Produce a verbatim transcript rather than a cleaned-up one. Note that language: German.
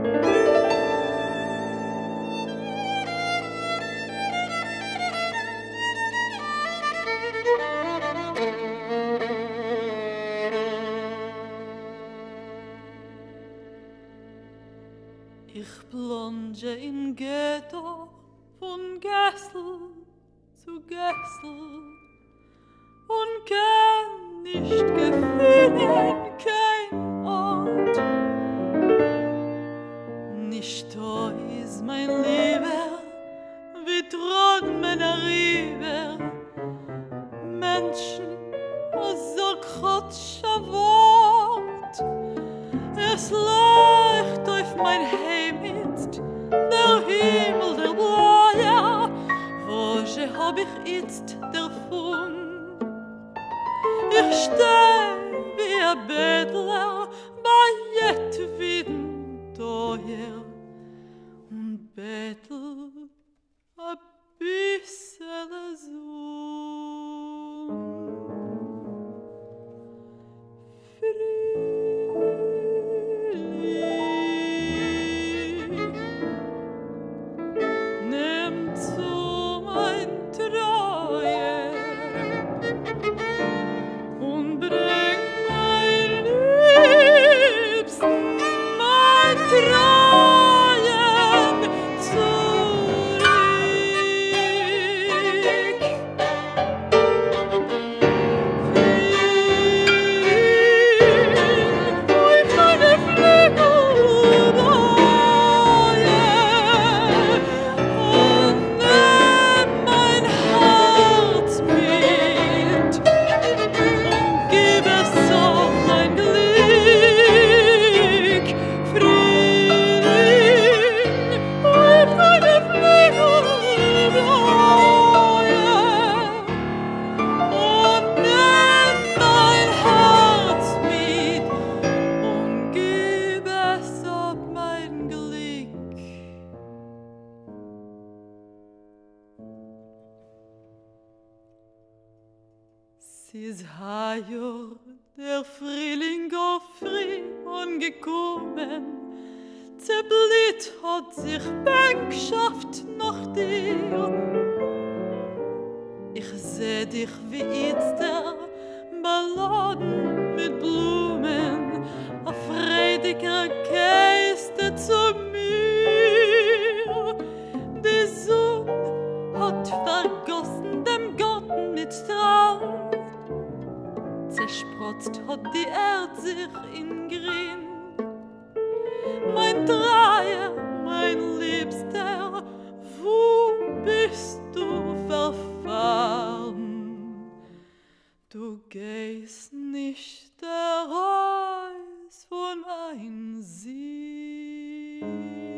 Ich plonge in Ghetto von Gessel zu Gessel und kenn nicht gefunden kein Ort. Nicht da ist mein Lieber, wie trot meiner Rieber, Menschen aus so krotscher Wort. Es leucht auf mein Heim jetzt, der Himmel, der Blaue, wo je hab ich jetzt davon. Ich steh wie ein Bettler bei jedem Teuer und bettel a bissel Sonn. Sis hajor der Frühling go früh angekommen, zerblitt hat sich Bänkschaft nach dir. Ich seh dich wie jetzt der Balladen mit Blumen, a freudiger Käste zu mir. Die Sonne hat vergossen dem Garten mit Traum, zerspratzt hat die Erd sich in Grün. Mein Dreier, mein Liebster, wo bist du verfahren? Du gehst nicht der Reis von ein See.